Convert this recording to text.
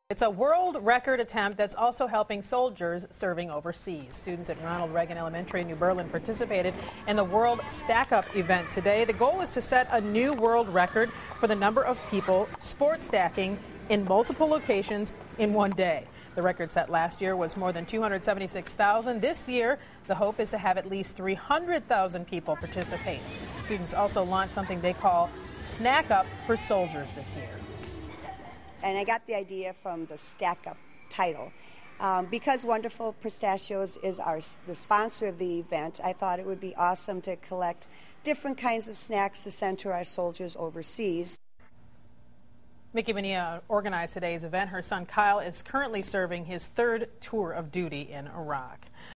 It's a world record attempt that's also helping soldiers serving overseas. Students at Ronald Reagan Elementary in New Berlin participated in the World Stack Up event today. The goal is to set a new world record for the number of people sports stacking in multiple locations in one day. The record set last year was more than 276,000. This year, the hope is to have at least 300,000 people participate. Students also launched something they call Snack Up for Soldiers this year. And I got the idea from the Stack Up title. Because Wonderful Pistachios is the sponsor of the event, I thought it would be awesome to collect different kinds of snacks to send to our soldiers overseas. Mickey Bonilla organized today's event. Her son Kyle is currently serving his third tour of duty in Iraq.